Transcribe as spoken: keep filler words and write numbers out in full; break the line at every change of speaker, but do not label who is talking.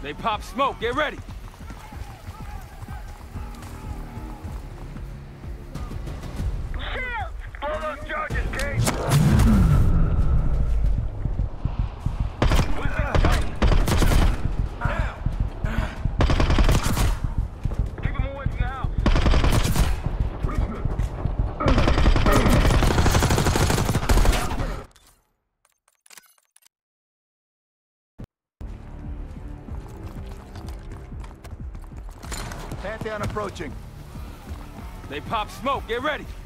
They pop smoke. Get ready.
Shield! Blow those charges, Kate! Keep him away from the house.
Pantheon approaching.
They pop smoke. Get ready.